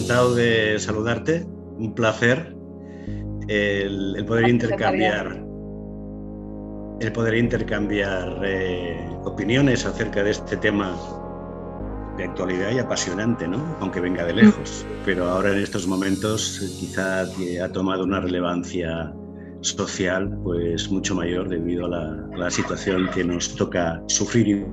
encantado de saludarte, un placer el poder intercambiar, opiniones acerca de este tema de actualidad y apasionante, ¿no? Aunque venga de lejos, pero ahora en estos momentos quizá ha tomado una relevancia social pues mucho mayor debido a la situación que nos toca sufrir.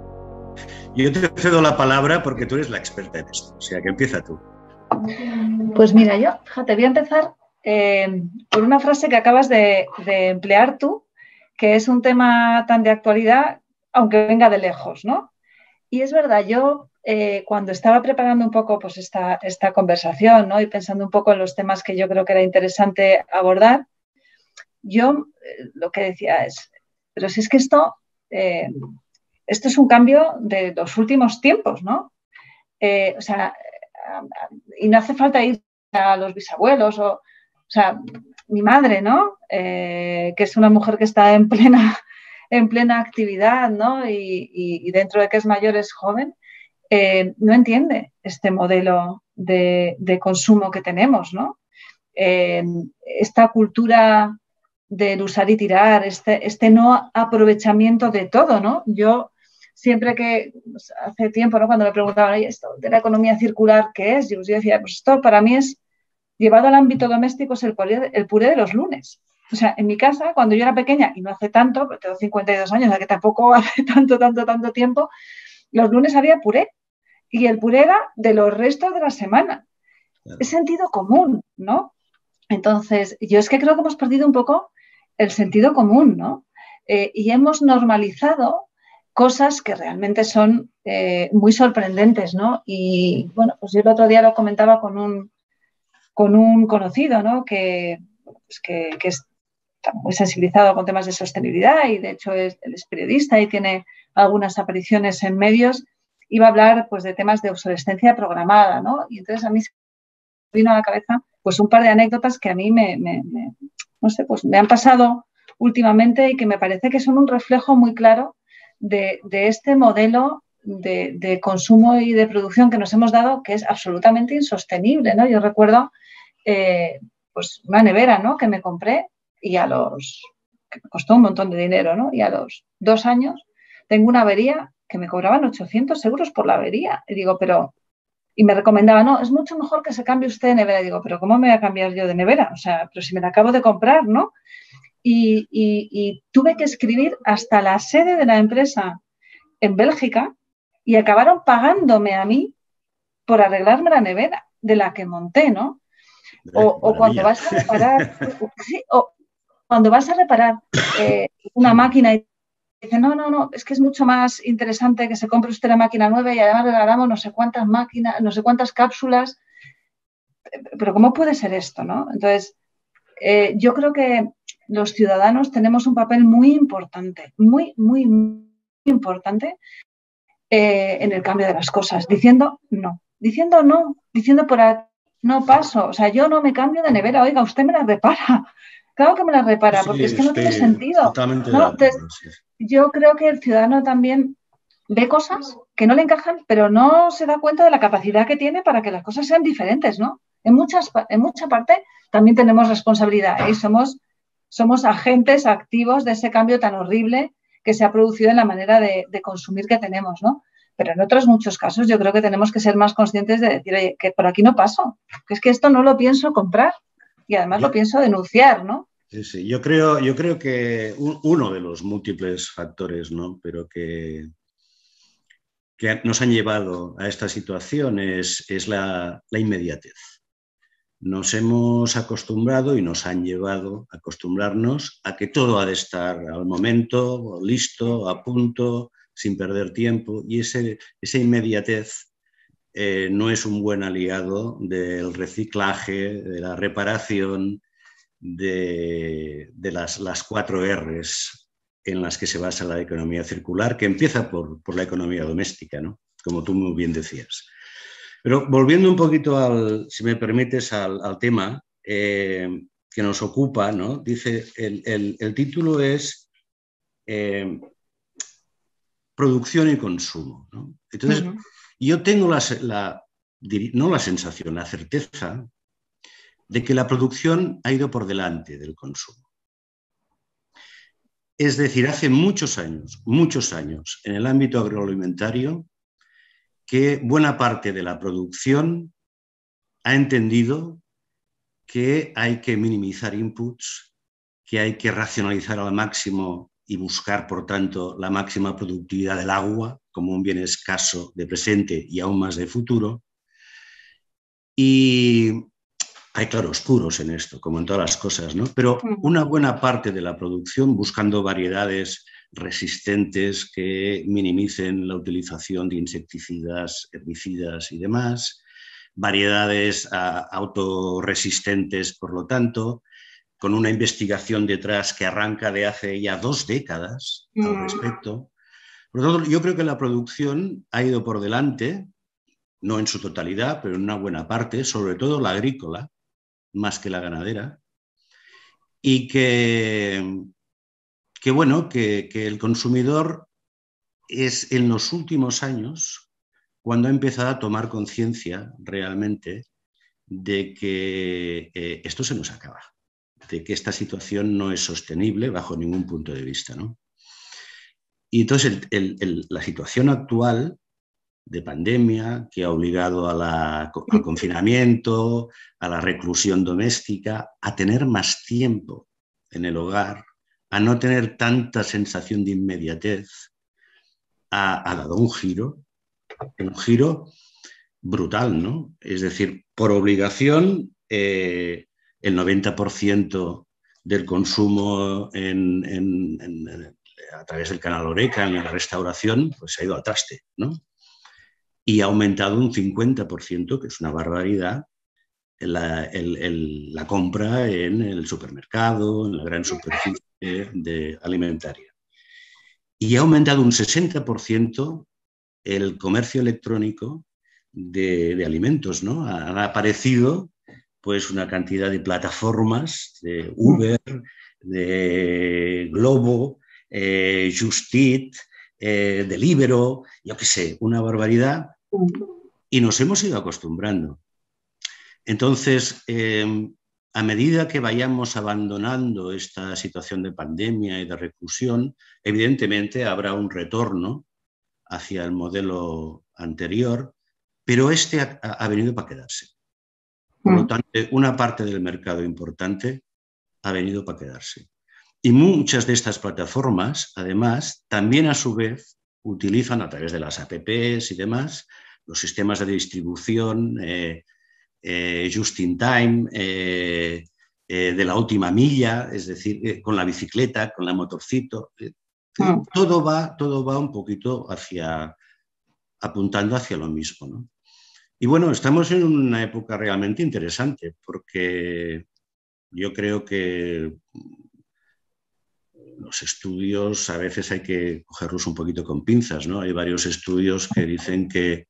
Yo te cedo la palabra porque tú eres la experta en esto, o sea que empieza tú. Pues mira, yo, fíjate, voy a empezar por una frase que acabas de emplear tú, que es un tema tan de actualidad, aunque venga de lejos, ¿no? Y es verdad, yo cuando estaba preparando un poco pues, esta conversación, ¿no? Y pensando un poco en los temas que yo creo que era interesante abordar, yo lo que decía es, pero si es que esto es un cambio de los últimos tiempos, ¿no? O sea, y no hace falta ir a los bisabuelos o sea, mi madre, ¿no? Que es una mujer que está en plena actividad, ¿no? Y dentro de que es mayor es joven, no entiende este modelo de consumo que tenemos, ¿no? Esta cultura del usar y tirar, este no aprovechamiento de todo, ¿no? Yo siempre que, pues, hace tiempo, ¿no? Cuando me preguntaban, oye, esto de la economía circular, ¿qué es? Yo decía, pues esto para mí es, llevado al ámbito doméstico, es el puré de los lunes. O sea, en mi casa, cuando yo era pequeña, y no hace tanto, pero tengo 52 años, o sea que tampoco hace tanto tiempo, los lunes había puré. Y el puré era de los restos de la semana. Claro. Es sentido común, ¿no? Entonces, yo es que creo que hemos perdido un poco el sentido común, ¿no? Y hemos normalizado cosas que realmente son muy sorprendentes, ¿no? Y, bueno, pues yo el otro día lo comentaba con un conocido, ¿no? Que está muy sensibilizado con temas de sostenibilidad y, de hecho, él es periodista y tiene algunas apariciones en medios. Iba a hablar, pues, de temas de obsolescencia programada, ¿no? Y entonces a mí se me vino a la cabeza pues un par de anécdotas que a mí no sé, pues me han pasado últimamente y que me parece que son un reflejo muy claro de este modelo de consumo y de producción que nos hemos dado, que es absolutamente insostenible, ¿no? Yo recuerdo pues una nevera, ¿no? Que me compré y que me costó un montón de dinero, ¿no? Y a los 2 años tengo una avería que me cobraban 800 euros por la avería. Y digo, y me recomendaba, no, es mucho mejor que se cambie usted de nevera. Y digo, pero ¿cómo me voy a cambiar yo de nevera? O sea, pero si me la acabo de comprar, ¿no? Y tuve que escribir hasta la sede de la empresa en Bélgica y acabaron pagándome a mí por arreglarme la nevera de la que monté, ¿no? O cuando vas a reparar, sí, o cuando vas a reparar una máquina y dice, no, es que es mucho más interesante que se compre usted la máquina nueva y además regalamos no sé cuántas máquinas, no sé cuántas cápsulas. Pero ¿cómo puede ser esto, no? Entonces, yo creo que los ciudadanos tenemos un papel muy importante, muy importante en el cambio de las cosas, diciendo no, diciendo por aquí, no paso, o sea, yo no me cambio de nevera, oiga, usted me la repara. Claro que me la repara, porque es que no tiene sentido. Totalmente ¿no? Entonces, yo creo que el ciudadano también ve cosas que no le encajan, pero no se da cuenta de la capacidad que tiene para que las cosas sean diferentes, ¿no? En mucha parte también tenemos responsabilidad y somos agentes activos de ese cambio tan horrible que se ha producido en la manera de consumir que tenemos, ¿no? Pero en otros muchos casos yo creo que tenemos que ser más conscientes de decir, oye, que por aquí no paso, que es que esto no lo pienso comprar y además lo pienso denunciar, ¿no? Sí. Yo creo que uno de los múltiples factores, ¿no? Pero que nos han llevado a esta situación es la inmediatez. Nos hemos acostumbrado y nos han llevado a acostumbrarnos a que todo ha de estar al momento, listo, a punto, sin perder tiempo. Y esa inmediatez no es un buen aliado del reciclaje, de la reparación, de las 4 Rs en las que se basa la economía circular, que empieza por la economía doméstica, ¿no? Como tú muy bien decías. Pero volviendo un poquito, si me permites, al tema que nos ocupa, ¿no? Dice, el título es producción y consumo, ¿no? Entonces, yo tengo no la sensación, la certeza de que la producción ha ido por delante del consumo. Es decir, hace muchos años, en el ámbito agroalimentario, que buena parte de la producción ha entendido que hay que minimizar inputs, que hay que racionalizar al máximo y buscar, por tanto, la máxima productividad del agua como un bien escaso de presente y aún más de futuro. Y hay claroscuros en esto, como en todas las cosas, ¿no? Pero una buena parte de la producción, buscando variedades resistentes que minimicen la utilización de insecticidas, herbicidas y demás, variedades autorresistentes, por lo tanto, con una investigación detrás que arranca de hace ya 2 décadas al respecto. Por lo tanto, yo creo que la producción ha ido por delante, no en su totalidad, pero en una buena parte, sobre todo la agrícola, más que la ganadera, y que el consumidor es en los últimos años cuando ha empezado a tomar conciencia realmente de que esto se nos acaba, de que esta situación no es sostenible bajo ningún punto de vista, ¿no? Y entonces la situación actual de pandemia, que ha obligado al confinamiento, a la reclusión doméstica, a tener más tiempo en el hogar, a no tener tanta sensación de inmediatez, ha dado un giro brutal, ¿no? Es decir, por obligación, el 90% del consumo a través del canal Horeca en la restauración, pues ha ido al traste, ¿no? Y ha aumentado un 50%, que es una barbaridad, la compra en el supermercado, en la gran superficie alimentaria. Y ha aumentado un 60% el comercio electrónico de alimentos, ¿no? Han aparecido pues una cantidad de plataformas de Uber, de Globo, Just Eat, Deliveroo, yo qué sé, una barbaridad, y nos hemos ido acostumbrando. Entonces, a medida que vayamos abandonando esta situación de pandemia y de reclusión, evidentemente habrá un retorno hacia el modelo anterior, pero este ha venido para quedarse. Por lo tanto, una parte del mercado importante ha venido para quedarse. Y muchas de estas plataformas, además, también a su vez utilizan a través de las apps y demás los sistemas de distribución just in time, de la última milla, es decir, con la bicicleta, con la motorcito. Todo va un poquito apuntando hacia lo mismo, ¿no? Y bueno, estamos en una época realmente interesante porque yo creo que los estudios a veces hay que cogerlos un poquito con pinzas, ¿no? Hay varios estudios que dicen que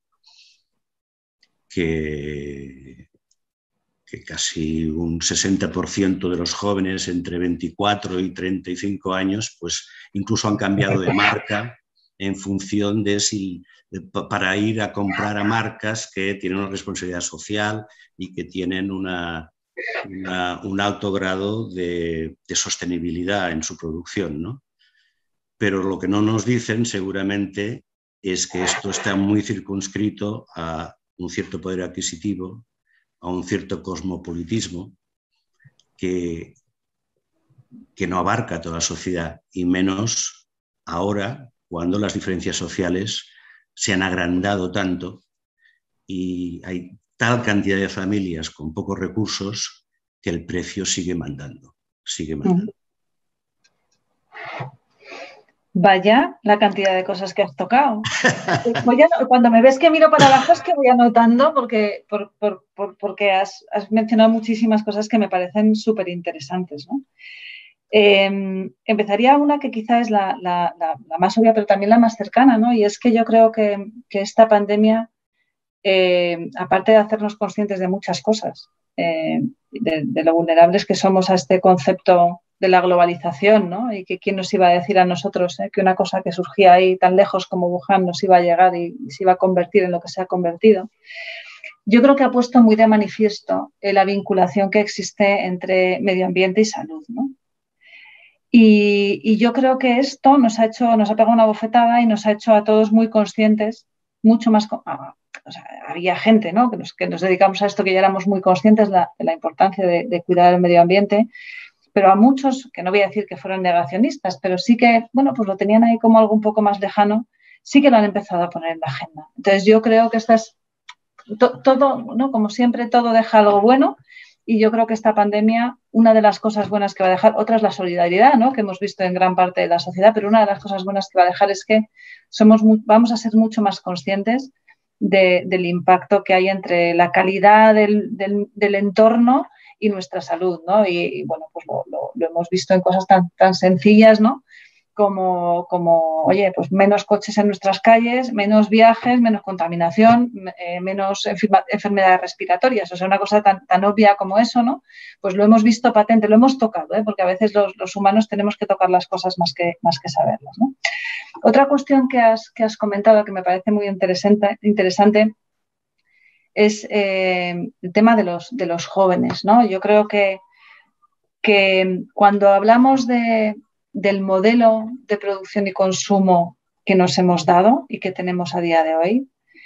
casi un 60% de los jóvenes entre 24 y 35 años pues incluso han cambiado de marca en función de para ir a comprar a marcas que tienen una responsabilidad social y que tienen un alto grado de sostenibilidad en su producción, ¿no? Pero lo que no nos dicen seguramente es que esto está muy circunscrito a un cierto poder adquisitivo, a un cierto cosmopolitismo que no abarca toda la sociedad, y menos ahora cuando las diferencias sociales se han agrandado tanto y hay tal cantidad de familias con pocos recursos que el precio sigue mandando. Vaya la cantidad de cosas que has tocado. Cuando me ves que miro para abajo es que voy anotando porque has mencionado muchísimas cosas que me parecen súper interesantes, ¿no? Empezaría una que quizá es la más obvia, pero también la más cercana, ¿no? Y es que yo creo que esta pandemia, aparte de hacernos conscientes de muchas cosas, de lo vulnerables que somos a este concepto de la globalización, ¿no? Y que quién nos iba a decir a nosotros que una cosa que surgía ahí tan lejos como Wuhan nos iba a llegar y se iba a convertir en lo que se ha convertido. yo creo que ha puesto muy de manifiesto la vinculación que existe entre medio ambiente y salud, ¿no? Y yo creo que esto nos ha pegado una bofetada y nos ha hecho a todos muy conscientes, mucho más, o sea, había gente, ¿no? que nos dedicamos a esto, que ya éramos muy conscientes de la importancia de cuidar el medio ambiente, pero a muchos, que no voy a decir que fueron negacionistas, pero sí que, bueno, pues lo tenían ahí como algo un poco más lejano, sí que lo han empezado a poner en la agenda. Entonces yo creo que esto es todo, ¿no? Como siempre, todo deja algo bueno. Y yo creo que esta pandemia, una de las cosas buenas que va a dejar, otra es la solidaridad, ¿no? Que hemos visto en gran parte de la sociedad, pero una de las cosas buenas que va a dejar es que vamos a ser mucho más conscientes del impacto que hay entre la calidad del entorno y nuestra salud, ¿no? Y bueno, pues lo hemos visto en cosas tan sencillas, ¿no? Como, oye, pues menos coches en nuestras calles, menos viajes, menos contaminación, menos enfermedades respiratorias. O sea, una cosa tan obvia como eso, ¿no? Pues lo hemos visto patente, lo hemos tocado, ¿eh? Porque a veces los humanos tenemos que tocar las cosas más que saberlas, ¿no? Otra cuestión que has comentado que me parece muy interesante es el tema de los jóvenes, ¿no? Yo creo que cuando hablamos del modelo de producción y consumo que nos hemos dado y que tenemos a día de hoy,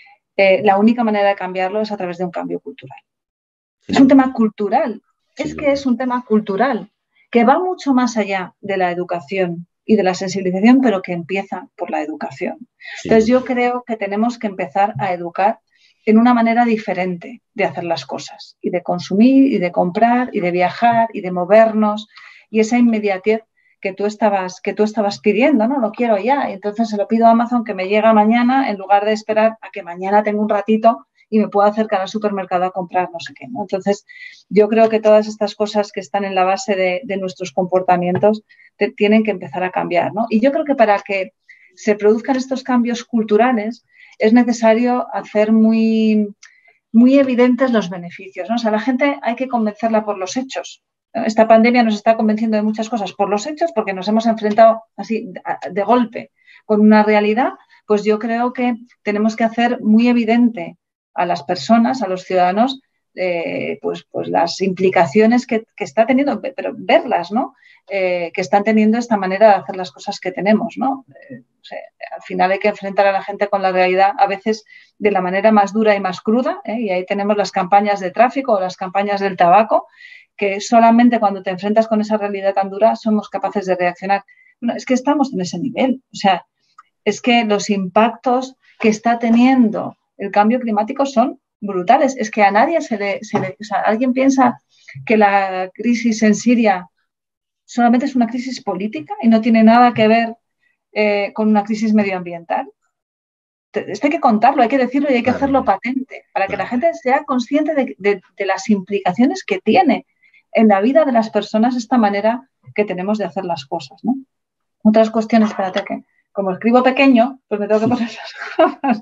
la única manera de cambiarlo es a través de un cambio cultural. Sí. Es un tema cultural, sí. Es que es un tema cultural que va mucho más allá de la educación y de la sensibilización, pero que empieza por la educación. Sí. Entonces yo creo que tenemos que empezar a educar en una manera diferente de hacer las cosas y de consumir y de comprar y de viajar y de movernos, y esa inmediatez que tú estabas pidiendo, ¿no? Lo quiero ya, y entonces se lo pido a Amazon que me llega mañana en lugar de esperar a que mañana tenga un ratito y me pueda acercar al supermercado a comprar no sé qué, ¿no? Entonces yo creo que todas estas cosas que están en la base de nuestros comportamientos tienen que empezar a cambiar, ¿no? Y yo creo que para que se produzcan estos cambios culturales es necesario hacer muy evidentes los beneficios, ¿no? O sea, la gente hay que convencerla por los hechos. Esta pandemia nos está convenciendo de muchas cosas por los hechos, porque nos hemos enfrentado así de golpe con una realidad. Pues yo creo que tenemos que hacer muy evidente a las personas, a los ciudadanos, pues las implicaciones que está teniendo, pero verlas, ¿no? Que están teniendo esta manera de hacer las cosas que tenemos, ¿no? O sea, al final hay que enfrentar a la gente con la realidad, a veces de la manera más dura y más cruda, y ahí tenemos las campañas de tráfico o las campañas del tabaco, que solamente cuando te enfrentas con esa realidad tan dura somos capaces de reaccionar. Bueno, es que estamos en ese nivel, o sea, es que los impactos que está teniendo el cambio climático son brutales. Es que a nadie o sea, alguien piensa que la crisis en Siria solamente es una crisis política y no tiene nada que ver con una crisis medioambiental. Esto hay que contarlo, hay que decirlo y hay que hacerlo patente para que la gente sea consciente de las implicaciones que tiene en la vida de las personas esta manera que tenemos de hacer las cosas, ¿no? Otras cuestiones, espérate que como escribo pequeño, pues me tengo que poner esas cosas.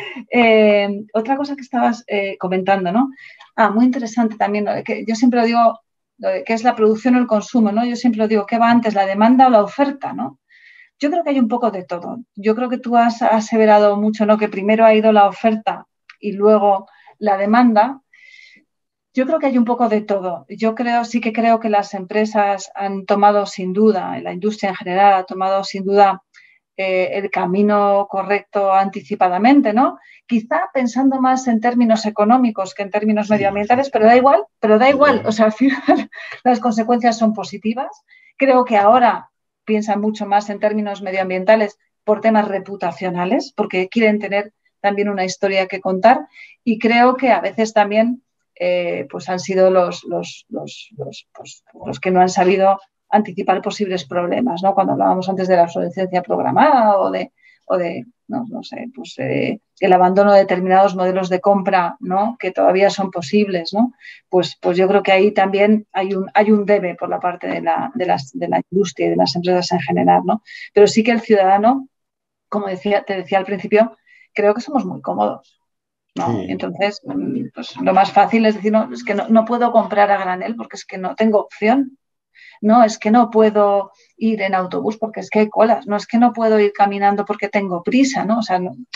Otra cosa que estabas comentando, ¿no? Muy interesante también, que yo siempre lo digo, que es la producción o el consumo, ¿no? Yo siempre lo digo, ¿qué va antes, la demanda o la oferta, ¿no? Yo creo que hay un poco de todo. Yo creo que tú has aseverado mucho, ¿no? Que primero ha ido la oferta y luego la demanda. Yo creo que hay un poco de todo. Sí que creo que las empresas han tomado sin duda, la industria en general ha tomado sin duda el camino correcto anticipadamente, ¿no? Quizá pensando más en términos económicos que en términos medioambientales, pero da igual. O sea, al final las consecuencias son positivas. Creo que ahora piensan mucho más en términos medioambientales por temas reputacionales, porque quieren tener también una historia que contar, y creo que a veces también pues han sido los que no han sabido anticipar posibles problemas, ¿no? Cuando hablábamos antes de la obsolescencia programada o de no sé, pues el abandono de determinados modelos de compra, ¿no? Que todavía son posibles, ¿no? Pues yo creo que ahí también hay un debe por la parte de la industria y de las empresas en general, ¿no? Pero sí que el ciudadano, como te decía al principio, creo que somos muy cómodos, ¿no? Sí. Entonces, pues lo más fácil es decir, no, es que no puedo comprar a granel porque es que no tengo opción. No, es que no puedo ir en autobús porque es que hay colas. No, es que no puedo ir caminando porque tengo prisa, ¿no? O sea,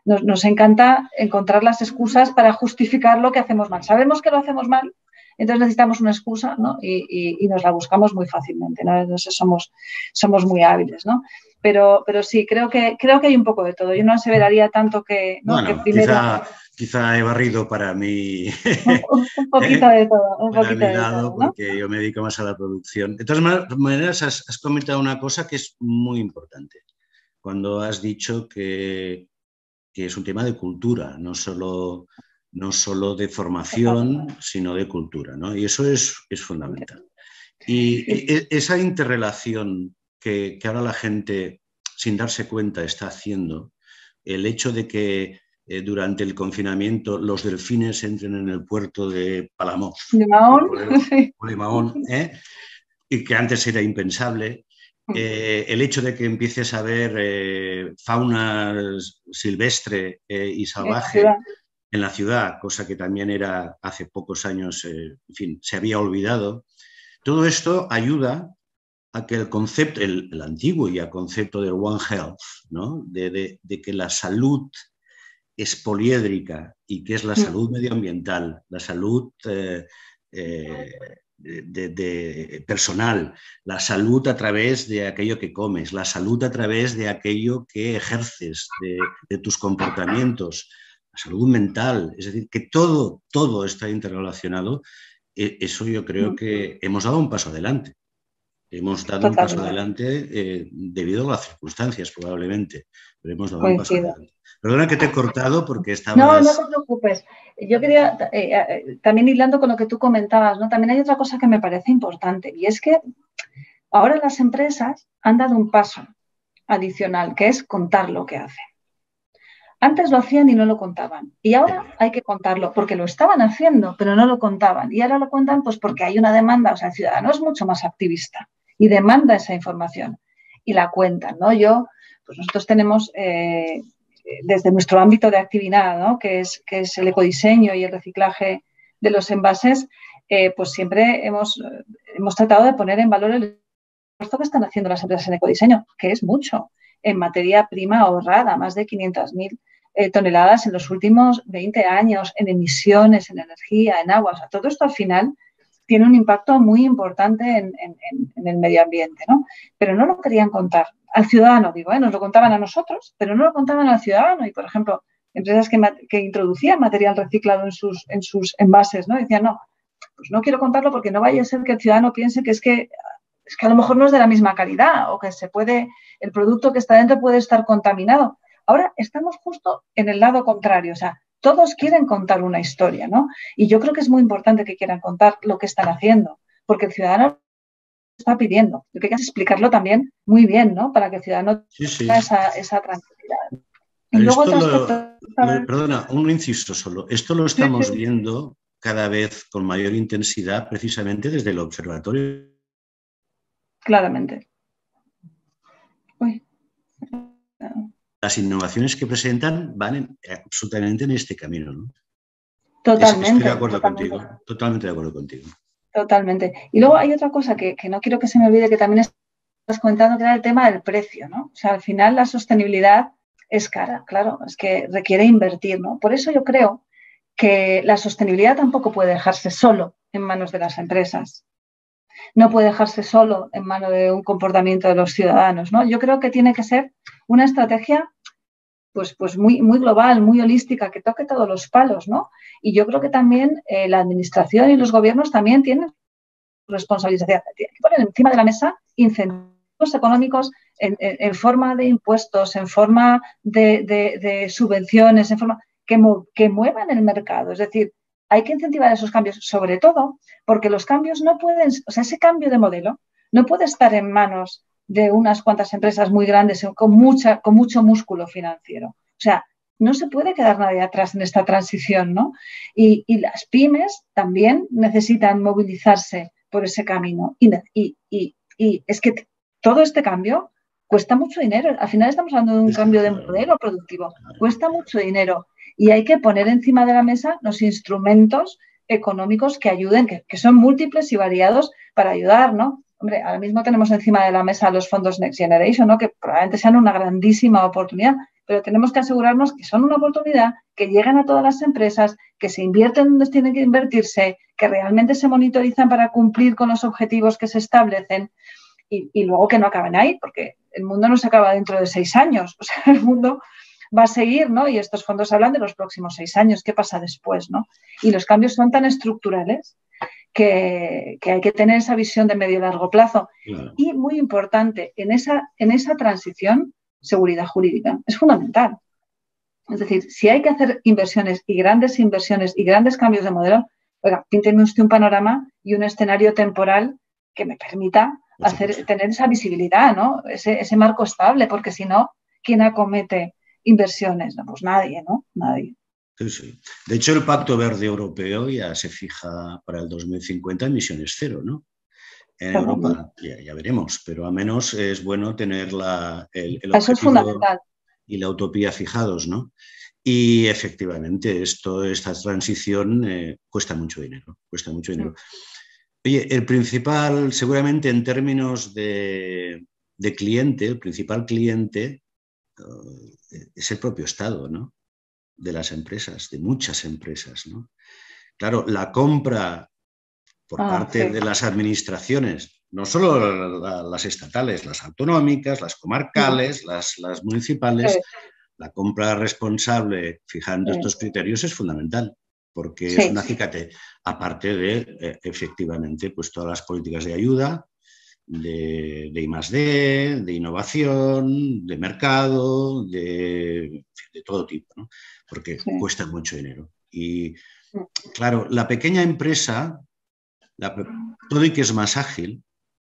nos encanta encontrar las excusas para justificar lo que hacemos mal. Sabemos que lo hacemos mal, entonces necesitamos una excusa, ¿no? Y nos la buscamos muy fácilmente, ¿no? Entonces somos muy hábiles, ¿no? Pero sí, creo que hay un poco de todo. Yo no aseveraría tanto que, ¿no? Bueno, que primero... quizá he barrido para mí, un poquito de todo, un para poquito mi de lado, todo, ¿no? porque yo me dedico más a la producción. De todas maneras, has comentado una cosa que es muy importante. Cuando has dicho que es un tema de cultura, no solo de formación, sino de cultura, ¿no? Y eso es fundamental. Y esa interrelación que ahora la gente, sin darse cuenta, está haciendo, el hecho de que durante el confinamiento los delfines entren en el puerto de Palamós, de Mahón, y que antes era impensable, el hecho de que empieces a ver fauna silvestre y salvaje en la ciudad, cosa que también era hace pocos años, en fin, se había olvidado, todo esto ayuda a que el concepto, el antiguo ya concepto del One Health, ¿no? de que la salud es poliédrica y que es la salud medioambiental, la salud personal, la salud a través de aquello que comes, la salud a través de aquello que ejerces, de tus comportamientos, la salud mental, es decir, que todo está interrelacionado. Eso yo creo que hemos dado un paso adelante. Hemos dado un paso adelante debido a las circunstancias, probablemente, pero hemos dado un paso adelante. Perdona que te he cortado porque estabas... No te preocupes. Yo quería, también hilando con lo que tú comentabas, ¿no? También hay otra cosa que me parece importante y es que ahora las empresas han dado un paso adicional, que es contar lo que hacen. Antes lo hacían y no lo contaban. Y ahora hay que contarlo, porque lo estaban haciendo, pero no lo contaban. Y ahora lo cuentan pues porque hay una demanda, o sea, el ciudadano es mucho más activista y demanda esa información. Y la cuentan, ¿no? Pues nosotros tenemos, desde nuestro ámbito de actividad, ¿no? que es el ecodiseño y el reciclaje de los envases, pues siempre hemos tratado de poner en valor el esfuerzo que están haciendo las empresas en ecodiseño, que es mucho, en materia prima ahorrada, más de 500.000 toneladas en los últimos 20 años, en emisiones, en energía, en agua. O sea, todo esto al final tiene un impacto muy importante en el medio ambiente, ¿no? Pero no lo querían contar al ciudadano, digo, nos lo contaban a nosotros, pero no lo contaban al ciudadano. Y, por ejemplo, empresas que introducían material reciclado en sus envases, ¿no? Decían, no, pues no quiero contarlo porque no vaya a ser que el ciudadano piense que es que a lo mejor no es de la misma calidad o que el producto que está dentro puede estar contaminado. Ahora estamos justo en el lado contrario, o sea, todos quieren contar una historia, ¿no? Y yo creo que es muy importante que quieran contar lo que están haciendo, porque el ciudadano está pidiendo. Lo que hay que explicarlo también muy bien, ¿no? Para que el ciudadano tenga esa tranquilidad. Y luego perdona, un inciso solo. Esto lo estamos viendo cada vez con mayor intensidad precisamente desde el observatorio. Claramente. Uy. Las innovaciones que presentan van absolutamente en este camino, ¿no? Totalmente. Estoy de acuerdo contigo, totalmente de acuerdo contigo. Totalmente. Y luego hay otra cosa que no quiero que se me olvide, que también estás comentando, que era el tema del precio, ¿no? O sea, al final la sostenibilidad es cara, claro, es que requiere invertir, ¿no? Por eso yo creo que la sostenibilidad tampoco puede dejarse solo en manos de las empresas. No puede dejarse solo en manos de un comportamiento de los ciudadanos, ¿no? Yo creo que tiene que ser una estrategia pues muy, muy global, muy holística, que toque todos los palos, ¿no? Y yo creo que también la administración y los gobiernos también tienen responsabilidad. Tienen que poner encima de la mesa incentivos económicos en forma de impuestos, en forma de subvenciones, en forma que muevan el mercado. Es decir, hay que incentivar esos cambios, sobre todo porque los cambios no pueden, o sea, ese cambio de modelo no puede estar en manos de unas cuantas empresas muy grandes con mucho músculo financiero. O sea, no se puede quedar nadie atrás en esta transición, ¿no? Y las pymes también necesitan movilizarse por ese camino. Y es que todo este cambio cuesta mucho dinero. Al final estamos hablando de un cambio de modelo productivo. Cuesta mucho dinero. Y hay que poner encima de la mesa los instrumentos económicos que ayuden, que son múltiples y variados para ayudar, ¿no? Hombre, ahora mismo tenemos encima de la mesa los fondos Next Generation, ¿no? Que probablemente sean una grandísima oportunidad, pero tenemos que asegurarnos que son una oportunidad, que llegan a todas las empresas, que se invierten donde tienen que invertirse, que realmente se monitorizan para cumplir con los objetivos que se establecen y luego que no acaben ahí, porque el mundo no se acaba dentro de 6 años, o sea, el mundo va a seguir, ¿no? Y estos fondos hablan de los próximos 6 años, ¿qué pasa después, no? Y los cambios son tan estructurales que hay que tener esa visión de medio y largo plazo. Claro. Y muy importante, en esa transición, seguridad jurídica. Es fundamental. Es decir, si hay que hacer inversiones y grandes cambios de modelo, oiga, pínteme usted un panorama y un escenario temporal que me permita tener esa visibilidad, ¿no? Ese marco estable, porque si no, ¿quién acomete inversiones? No, pues nadie, ¿no? Nadie. Sí, sí. De hecho, el Pacto Verde Europeo ya se fija para el 2050 emisiones cero, ¿no? En Europa ya veremos, pero al menos es bueno tener el Eso es fundamental. Y la utopía fijados, ¿no? Y efectivamente esta transición cuesta mucho dinero, Oye, el principal, seguramente en términos de cliente, el principal cliente es el propio Estado, ¿no? De las empresas, de muchas empresas, ¿no? Claro, la compra por parte de las administraciones, no solo las estatales, las autonómicas, las comarcales, las municipales, la compra responsable fijando estos criterios es fundamental, porque es un acicate, aparte de, efectivamente, pues todas las políticas de ayuda, de I+D, de innovación, de mercado, de todo tipo, ¿no? Porque cuesta mucho dinero. Y, claro, la pequeña empresa, todo y que es más ágil,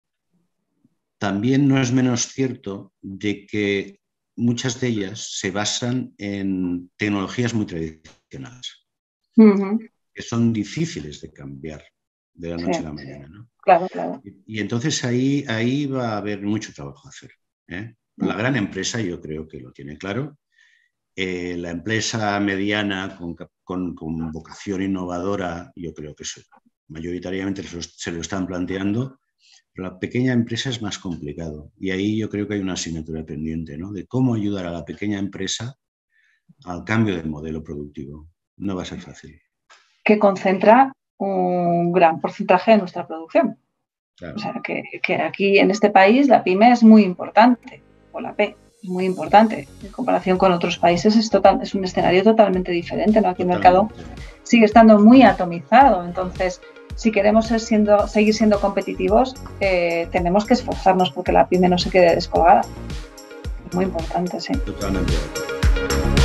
también no es menos cierto de que muchas de ellas se basan en tecnologías muy tradicionales, que son difíciles de cambiar de la noche a la mañana, ¿no? Claro, claro. Y entonces ahí va a haber mucho trabajo a hacer, ¿eh? La gran empresa yo creo que lo tiene claro. La empresa mediana con vocación innovadora, yo creo que mayoritariamente se lo están planteando, pero la pequeña empresa es más complicado. Y ahí yo creo que hay una asignatura pendiente, ¿no? De cómo ayudar a la pequeña empresa al cambio del modelo productivo. No va a ser fácil. Que concentra un gran porcentaje de nuestra producción. Claro. O sea, que aquí en este país la pyme es muy importante, o la P es muy importante. En comparación con otros países es un escenario totalmente diferente, ¿no? Aquí el mercado sigue estando muy atomizado. Entonces, si queremos seguir siendo competitivos, tenemos que esforzarnos porque la pyme no se quede descolgada. Es muy importante, sí. Totalmente.